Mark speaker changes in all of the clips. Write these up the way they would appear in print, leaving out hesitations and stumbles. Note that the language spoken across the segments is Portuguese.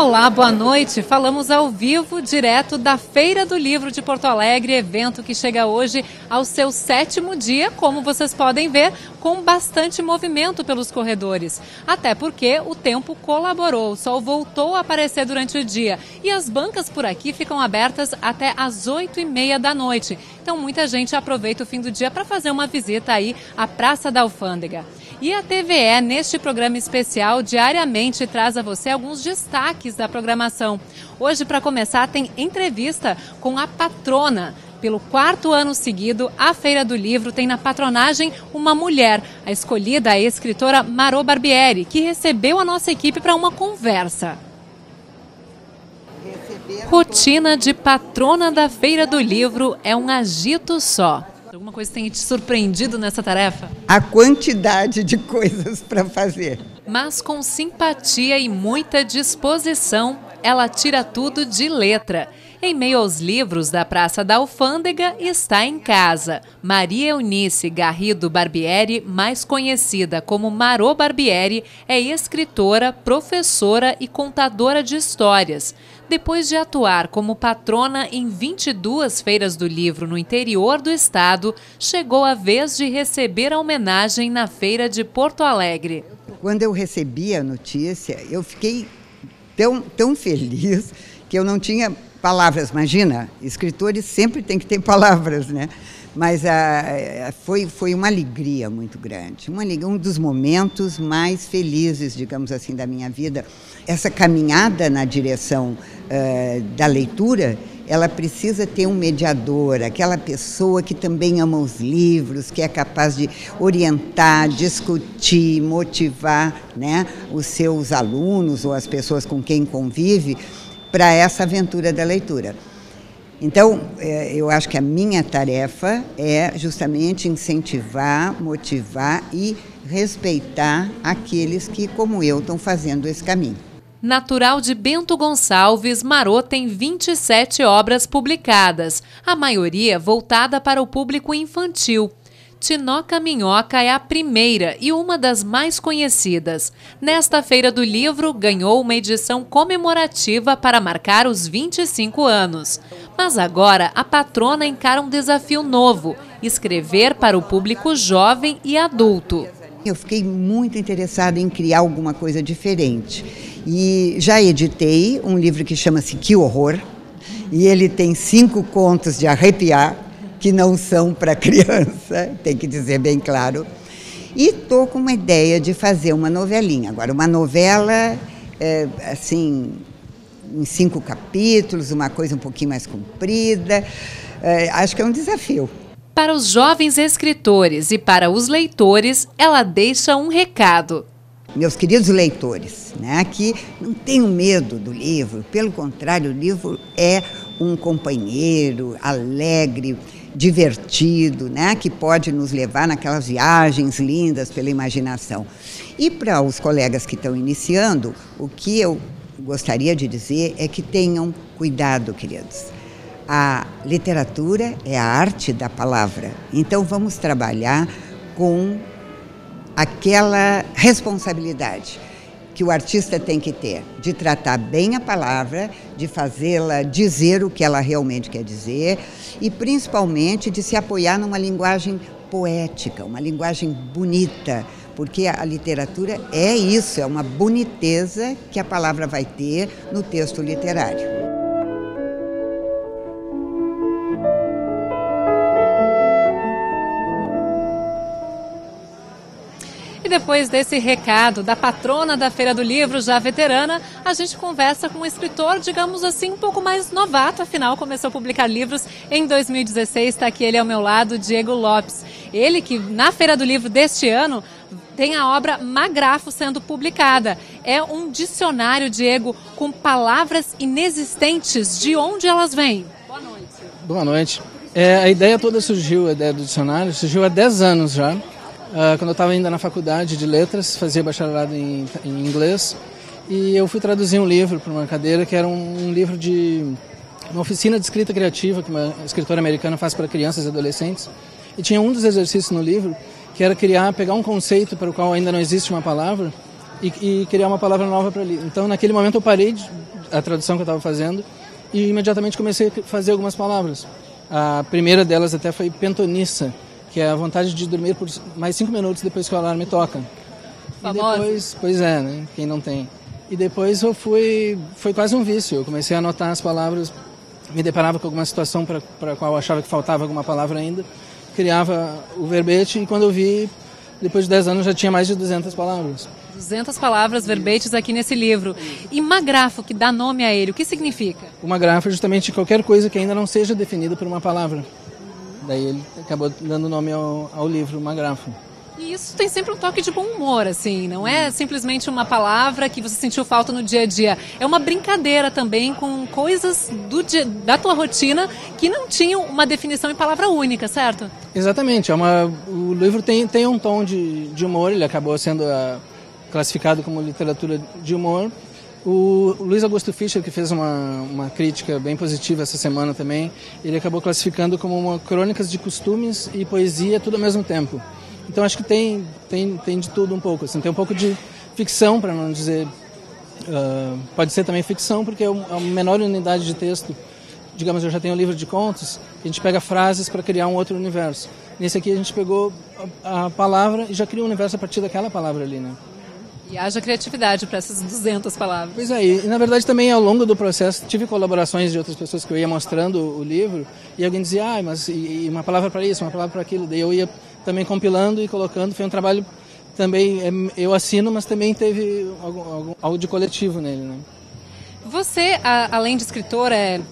Speaker 1: Olá, boa noite. Falamos ao vivo, direto da Feira do Livro de Porto Alegre, evento que chega hoje ao seu 7º dia, como vocês podem ver, com bastante movimento pelos corredores. Até porque o tempo colaborou, o sol voltou a aparecer durante o dia e as bancas por aqui ficam abertas até às 8h30 da noite. Então muita gente aproveita o fim do dia para fazer uma visita aí à Praça da Alfândega. E a TVE, neste programa especial, diariamente traz a você alguns destaques da programação. Hoje, para começar, tem entrevista com a patrona. Pelo 4º ano seguido, a Feira do Livro tem na patronagem uma mulher. A escolhida é a escritora Marô Barbieri, que recebeu a nossa equipe para uma conversa. Rotina de patrona da Feira do Livro é um agito só. Alguma coisa tem te surpreendido nessa tarefa?
Speaker 2: A quantidade de coisas para fazer.
Speaker 1: Mas com simpatia e muita disposição, ela tira tudo de letra. Em meio aos livros da Praça da Alfândega, está em casa. Maria Eunice Garrido Barbieri, mais conhecida como Marô Barbieri, é escritora, professora e contadora de histórias. Depois de atuar como patrona em 22 feiras do livro no interior do estado, chegou a vez de receber a homenagem na Feira de Porto Alegre.
Speaker 2: Quando eu recebi a notícia, eu fiquei tão feliz que eu não tinha palavras. Imagina, escritores sempre têm que ter palavras, né? Mas foi uma alegria muito grande, um dos momentos mais felizes, digamos assim, da minha vida. Essa caminhada na direção da leitura, ela precisa ter um mediador, aquela pessoa que também ama os livros, que é capaz de orientar, discutir, motivar, né, os seus alunos ou as pessoas com quem convive para essa aventura da leitura. Então, eu acho que a minha tarefa é justamente incentivar, motivar e respeitar aqueles que, como eu, estão fazendo esse caminho.
Speaker 1: Natural de Bento Gonçalves, Marô tem 27 obras publicadas, a maioria voltada para o público infantil. Tinoca Minhoca é a primeira e uma das mais conhecidas. Nesta Feira do Livro, ganhou uma edição comemorativa para marcar os 25 anos. Mas agora, a patrona encara um desafio novo: escrever para o público jovem e adulto.
Speaker 2: Eu fiquei muito interessada em criar alguma coisa diferente. E já editei um livro que chama-se Que Horror, e ele tem 5 contos de arrepiar, que não são para criança, tem que dizer bem claro. E estou com uma ideia de fazer uma novelinha. Agora, uma novela, assim, em 5 capítulos, uma coisa um pouquinho mais comprida. Acho que é um desafio.
Speaker 1: Para os jovens escritores e para os leitores, ela deixa um recado.
Speaker 2: Meus queridos leitores, né, que não tenham medo do livro, pelo contrário, o livro é um companheiro alegre, divertido, né, que pode nos levar naquelas viagens lindas pela imaginação. E para os colegas que estão iniciando, o que eu gostaria de dizer é que tenham cuidado, queridos. A literatura é a arte da palavra, então vamos trabalhar com aquela responsabilidade que o artista tem que ter, de tratar bem a palavra, de fazê-la dizer o que ela realmente quer dizer e, principalmente, de se apoiar numa linguagem poética, uma linguagem bonita, porque a literatura é isso, é uma boniteza que a palavra vai ter no texto literário.
Speaker 1: E depois desse recado da patrona da Feira do Livro, já veterana, a gente conversa com um escritor, digamos assim, um pouco mais novato, afinal começou a publicar livros em 2016, está aqui ele ao meu lado, Diego Lopes. Ele que na Feira do Livro deste ano tem a obra Magrafo sendo publicada. É um dicionário, Diego, com palavras inexistentes. De onde elas vêm? Boa noite.
Speaker 3: Boa noite. A ideia toda surgiu, a ideia do dicionário, surgiu há 10 anos já. Quando eu estava ainda na faculdade de letras, fazia bacharelado em inglês, e eu fui traduzir um livro para uma cadeira que era um livro de uma oficina de escrita criativa que uma escritora americana faz para crianças e adolescentes, e tinha um dos exercícios no livro que era pegar um conceito para o qual ainda não existe uma palavra e criar uma palavra nova para ali. Então, naquele momento eu parei a tradução que eu estava fazendo e imediatamente comecei a fazer algumas palavras. A primeira delas até foi pentonissa, que é a vontade de dormir por mais 5 minutos depois que o alarme toca.
Speaker 1: Famosa.
Speaker 3: E depois, pois é, né? Quem não tem. E depois foi quase um vício. Eu comecei a anotar as palavras, me deparava com alguma situação para a qual eu achava que faltava alguma palavra ainda, criava o verbete e quando eu vi, depois de 10 anos já tinha mais de 200 palavras.
Speaker 1: 200 palavras, verbetes aqui nesse livro. E magrafo, que dá nome a ele, o que significa?
Speaker 3: O magrafo é justamente qualquer coisa que ainda não seja definida por uma palavra. Daí ele acabou dando nome ao livro, magrafo.
Speaker 1: E isso tem sempre um toque de bom humor, assim, não é simplesmente uma palavra que você sentiu falta no dia a dia. É uma brincadeira também com coisas da tua rotina que não tinham uma definição em palavra única, certo?
Speaker 3: Exatamente. O livro tem um tom de humor, ele acabou sendo classificado como literatura de humor. O Luiz Augusto Fischer, que fez uma crítica bem positiva essa semana também, ele acabou classificando como crônicas de costumes e poesia tudo ao mesmo tempo. Então acho que tem de tudo um pouco, assim, tem um pouco de ficção, para não dizer, pode ser também ficção, porque é a menor unidade de texto. Digamos, eu já tenho um livro de contos, a gente pega frases para criar um outro universo. Nesse aqui a gente pegou a palavra e já cria um universo a partir daquela palavra ali, né?
Speaker 1: E haja criatividade para essas 200 palavras.
Speaker 3: Pois é, e na verdade também ao longo do processo tive colaborações de outras pessoas que eu ia mostrando o livro e alguém dizia, mas e uma palavra para isso, uma palavra para aquilo, daí eu ia também compilando e colocando, foi um trabalho também, eu assino, mas também teve algo de coletivo nele, né?
Speaker 1: Você, além de escritor,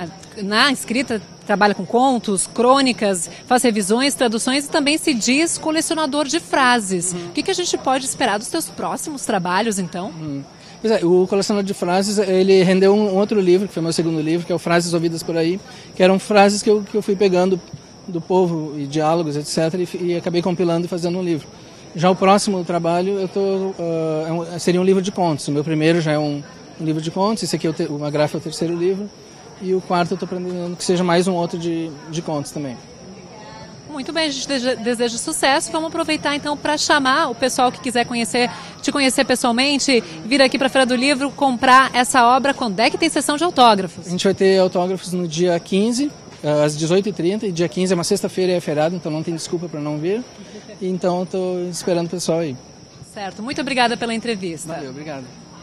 Speaker 1: na escrita trabalha com contos, crônicas, faz revisões, traduções e também se diz colecionador de frases. O que a gente pode esperar dos teus próximos trabalhos, então?
Speaker 3: Pois é, o colecionador de frases, ele rendeu um outro livro, que foi meu segundo livro, que é o Frases Ouvidas por Aí, que eram frases que eu fui pegando do povo e diálogos, etc., e acabei compilando e fazendo um livro. Já o próximo trabalho, seria um livro de contos. O meu primeiro já é um livro de contos, esse aqui o Magrafo é o terceiro livro, e o quarto eu estou pretendendo que seja mais um outro de contos também.
Speaker 1: Muito bem, a gente deseja sucesso. Vamos aproveitar então para chamar o pessoal que quiser te conhecer pessoalmente, vir aqui para a Feira do Livro, comprar essa obra. Quando é que tem sessão de autógrafos?
Speaker 3: A gente vai ter autógrafos no dia 15, às 18h30, e dia 15 é uma sexta-feira e é feriado, então não tem desculpa para não vir. Então eu estou esperando o pessoal aí.
Speaker 1: Certo, muito obrigada pela entrevista.
Speaker 3: Valeu, obrigado.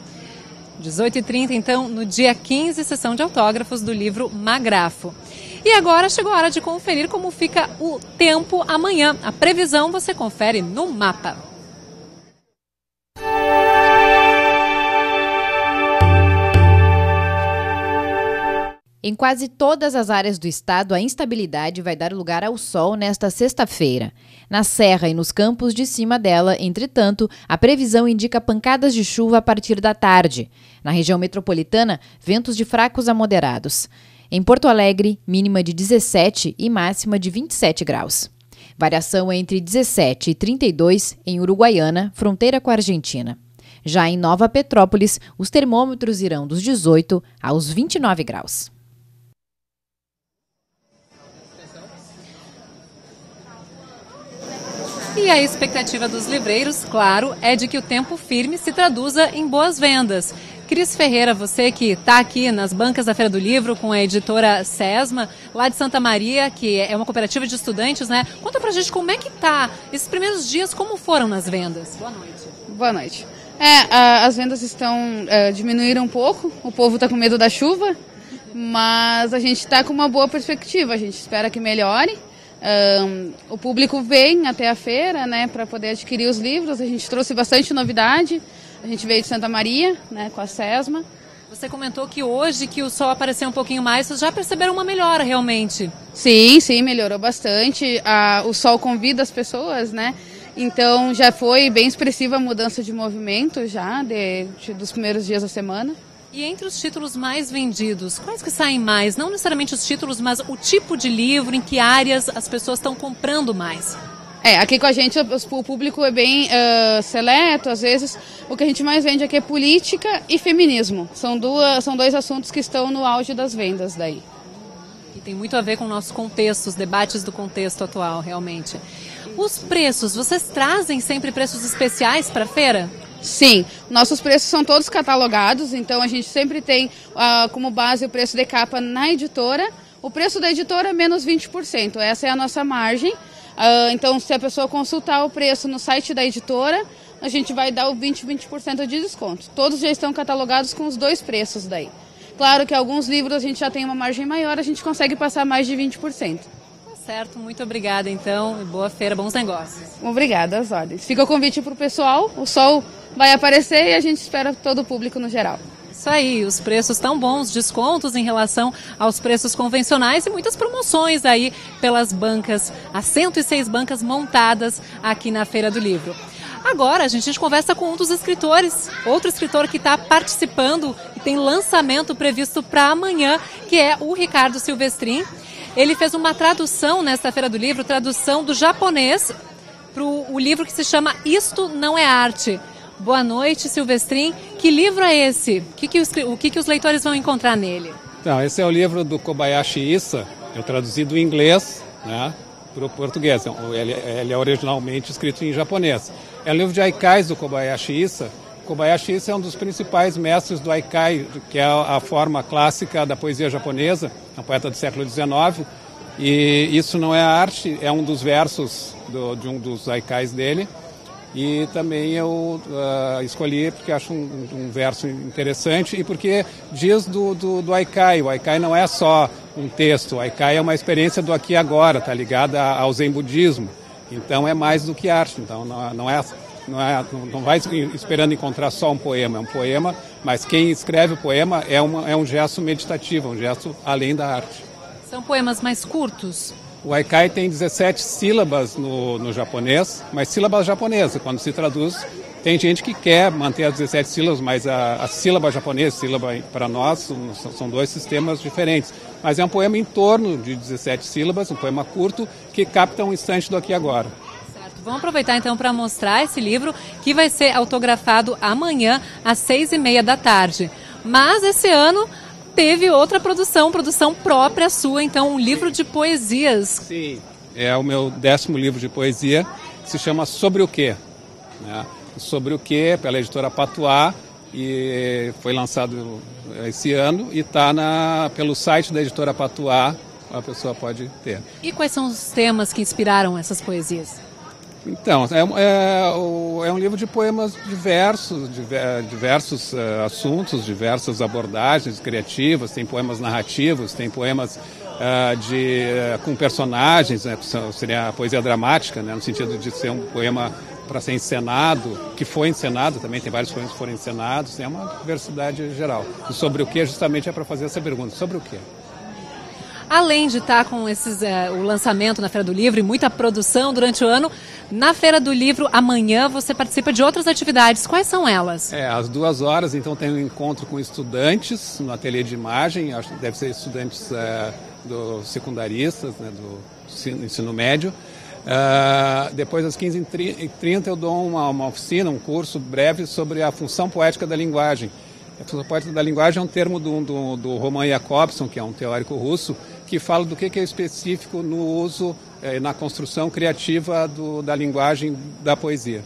Speaker 1: 18h30, então, no dia 15, sessão de autógrafos do livro Magrafo. E agora chegou a hora de conferir como fica o tempo amanhã. A previsão você confere no mapa.
Speaker 4: Em quase todas as áreas do estado, a instabilidade vai dar lugar ao sol nesta sexta-feira. Na serra e nos campos de cima dela, entretanto, a previsão indica pancadas de chuva a partir da tarde. Na região metropolitana, ventos de fracos a moderados. Em Porto Alegre, mínima de 17 e máxima de 27 graus. Variação entre 17 e 32 em Uruguaiana, fronteira com a Argentina. Já em Nova Petrópolis, os termômetros irão dos 18 aos 29 graus.
Speaker 1: E a expectativa dos livreiros, claro, é de que o tempo firme se traduza em boas vendas. Cris Ferreira, você que está aqui nas bancas da Feira do Livro com a editora SESMA, lá de Santa Maria, que é uma cooperativa de estudantes, né? Conta pra gente como é que tá esses primeiros dias, como foram nas vendas? Boa noite.
Speaker 5: Boa noite. As vendas diminuíram um pouco, o povo está com medo da chuva, mas a gente está com uma boa perspectiva, a gente espera que melhore. O público vem até a feira, né, para poder adquirir os livros. A gente trouxe bastante novidade. A gente veio de Santa Maria, né, com a SESMA.
Speaker 1: Você comentou que hoje que o sol apareceu um pouquinho mais, vocês já perceberam uma melhora realmente?
Speaker 5: Sim, melhorou bastante. O sol convida as pessoas, né? Então já foi bem expressiva a mudança de movimento já dos primeiros dias da semana.
Speaker 1: E entre os títulos mais vendidos, quais que saem mais? Não necessariamente os títulos, mas o tipo de livro, em que áreas as pessoas estão comprando mais?
Speaker 5: Aqui com a gente o público é bem seleto, às vezes o que a gente mais vende aqui é política e feminismo. São dois assuntos que estão no auge das vendas daí.
Speaker 1: E tem muito a ver com o nosso contexto, os debates do contexto atual, realmente. Os preços, vocês trazem sempre preços especiais para a feira?
Speaker 5: Sim, nossos preços são todos catalogados, então a gente sempre tem como base o preço de capa na editora. O preço da editora é menos 20%, essa é a nossa margem. Então, se a pessoa consultar o preço no site da editora, a gente vai dar o 20% de desconto. Todos já estão catalogados com os 2 preços daí. Claro que alguns livros a gente já tem uma margem maior, a gente consegue passar mais de 20%.
Speaker 1: Tá certo, muito obrigada então, boa feira, bons negócios.
Speaker 5: Obrigada, às ordens. Fica o convite para o pessoal, o sol vai aparecer e a gente espera todo o público no geral.
Speaker 1: Isso aí, os preços estão bons, descontos em relação aos preços convencionais e muitas promoções aí pelas bancas, as 106 bancas montadas aqui na Feira do Livro. Agora a gente conversa com um dos escritores, outro escritor que está participando e tem lançamento previsto para amanhã, que é o Ricardo Silvestrin. Ele fez uma tradução nesta Feira do Livro, tradução do japonês para o livro que se chama Isto Não é Arte. Boa noite, Silvestrin. Que livro é esse? O que os leitores vão encontrar nele?
Speaker 6: Então, esse é o livro do Kobayashi Issa. Eu traduzi do inglês, né, para o português. Ele é originalmente escrito em japonês. É um livro de haikais do Kobayashi Issa. Kobayashi Issa é um dos principais mestres do haikai, que é a forma clássica da poesia japonesa, é um poeta do século XIX. E Isso Não é Arte é um dos versos de um dos haikais dele. E também eu escolhi porque acho um verso interessante e porque diz do haikai. O haikai não é só um texto, o haikai é uma experiência do aqui e agora, está ligada ao zen budismo. Então é mais do que arte, então não vai esperando encontrar só um poema, é um poema, mas quem escreve o poema é um gesto meditativo, um gesto além da arte.
Speaker 1: São poemas mais curtos?
Speaker 6: O haikai tem 17 sílabas no japonês, mas sílabas japonesas. Quando se traduz, tem gente que quer manter as 17 sílabas, mas a sílaba japonesa, sílaba para nós, são 2 sistemas diferentes. Mas é um poema em torno de 17 sílabas, um poema curto, que capta um instante do aqui e agora.
Speaker 1: Certo. Vamos aproveitar então para mostrar esse livro, que vai ser autografado amanhã às 6h30 da tarde. Mas esse ano teve outra produção própria sua, então um livro de poesias.
Speaker 6: Sim, é o meu 10º livro de poesia, que se chama Sobre o Quê? Né? Sobre o Quê, pela editora Patuá, e foi lançado esse ano e está pelo site da editora Patuá, a pessoa pode ter.
Speaker 1: E quais são os temas que inspiraram essas poesias?
Speaker 6: Então, é um livro de poemas diversos assuntos, diversas abordagens criativas, tem poemas narrativos, tem poemas com personagens, né, seria a poesia dramática, né, no sentido de ser um poema para ser encenado, que foi encenado também, tem vários poemas que foram encenados, tem uma diversidade geral. E sobre o que justamente é para fazer essa pergunta, sobre o quê?
Speaker 1: Além de estar com o lançamento na Feira do Livro e muita produção durante o ano, na Feira do Livro, amanhã, você participa de outras atividades. Quais são elas?
Speaker 6: Às 2h, então, tem um encontro com estudantes no ateliê de imagem, acho que deve ser estudantes dos secundaristas, né, do ensino médio. Depois, às 15h30, eu dou uma oficina, um curso breve sobre a função poética da linguagem. A função poética da linguagem é um termo do Roman Jakobson, que é um teórico russo, que fala do que é específico no uso e na construção criativa da linguagem da poesia.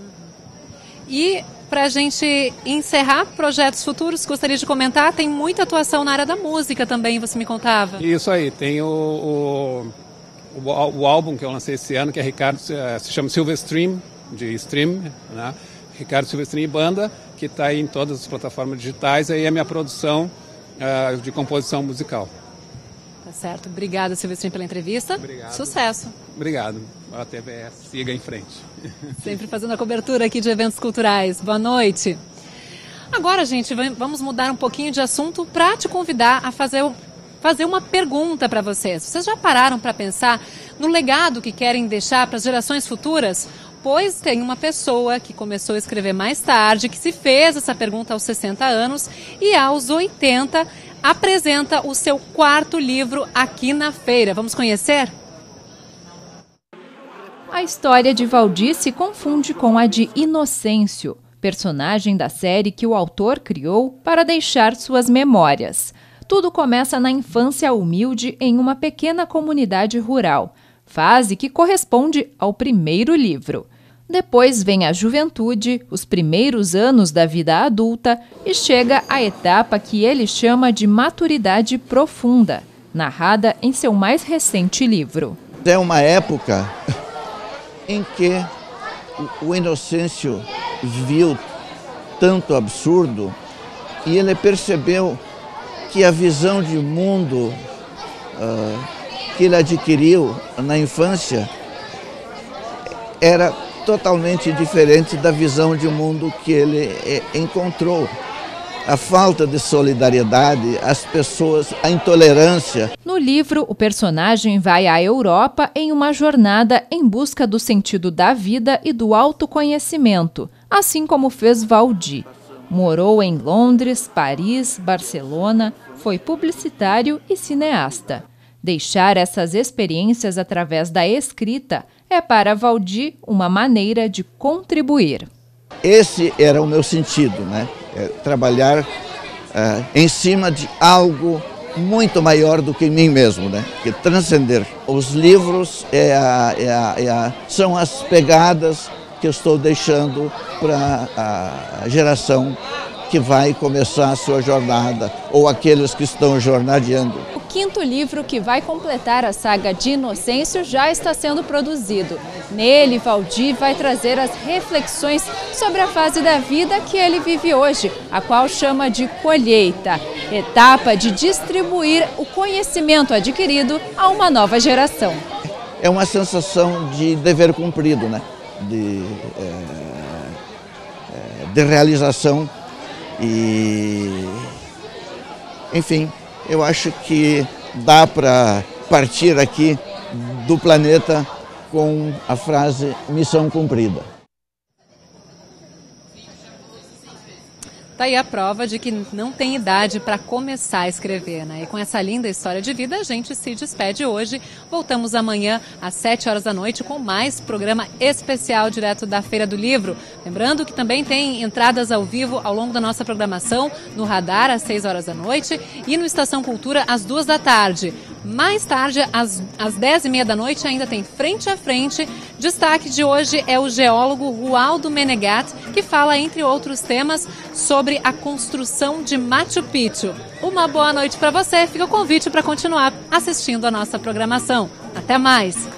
Speaker 1: E, para a gente encerrar projetos futuros, gostaria de comentar, tem muita atuação na área da música também, você me contava.
Speaker 6: Isso aí, tem o álbum que eu lancei esse ano, que é Ricardo, se chama Silvestrin, de stream, né? Ricardo Silvestrin e Banda, que está aí em todas as plataformas digitais, aí é a minha produção de composição musical.
Speaker 1: Tá certo. Obrigada, Silvestrin, pela entrevista.
Speaker 6: Obrigado.
Speaker 1: Sucesso.
Speaker 6: Obrigado. A TVS siga em frente.
Speaker 1: Sempre fazendo a cobertura aqui de eventos culturais. Boa noite. Agora, gente, vamos mudar um pouquinho de assunto para te convidar a fazer uma pergunta para vocês. Vocês já pararam para pensar no legado que querem deixar para as gerações futuras? Pois tem uma pessoa que começou a escrever mais tarde, que se fez essa pergunta aos 60 anos e aos 80 apresenta o seu 4º livro aqui na feira. Vamos conhecer?
Speaker 7: A história de Valdir se confunde com a de Inocêncio, personagem da série que o autor criou para deixar suas memórias. Tudo começa na infância humilde em uma pequena comunidade rural, fase que corresponde ao primeiro livro. Depois vem a juventude, os primeiros anos da vida adulta e chega a etapa que ele chama de maturidade profunda, narrada em seu mais recente livro.
Speaker 8: É uma época em que o Inocêncio viu tanto absurdo e ele percebeu que a visão de mundo que ele adquiriu na infância era totalmente diferente da visão de mundo que ele encontrou. A falta de solidariedade, as pessoas, a intolerância.
Speaker 7: No livro, o personagem vai à Europa em uma jornada em busca do sentido da vida e do autoconhecimento, assim como fez Valdy. Morou em Londres, Paris, Barcelona, foi publicitário e cineasta. Deixar essas experiências através da escrita é para Valdy uma maneira de contribuir.
Speaker 8: Esse era o meu sentido, né? Trabalhar em cima de algo muito maior do que mim mesmo, né? Que transcender. Os livros são as pegadas que eu estou deixando para a geração que vai começar a sua jornada, ou aqueles que estão jornadeando.
Speaker 7: O quinto livro, que vai completar a saga de Inocêncio, já está sendo produzido. Nele, Valdy vai trazer as reflexões sobre a fase da vida que ele vive hoje, a qual chama de colheita, etapa de distribuir o conhecimento adquirido a uma nova geração.
Speaker 8: É uma sensação de dever cumprido, né? De realização. E, enfim, eu acho que dá para partir aqui do planeta com a frase missão cumprida.
Speaker 1: Tá aí a prova de que não tem idade para começar a escrever, né? E com essa linda história de vida, a gente se despede hoje. Voltamos amanhã às 7 horas da noite com mais programa especial direto da Feira do Livro. Lembrando que também tem entradas ao vivo ao longo da nossa programação no Radar às 6 horas da noite e no Estação Cultura às 2 da tarde. Mais tarde, às 10h30 da noite, ainda tem Frente a Frente. Destaque de hoje é o geólogo Rualdo Menegat, que fala, entre outros temas, sobre a construção de Machu Picchu. Uma boa noite para você. Fica o convite para continuar assistindo a nossa programação. Até mais!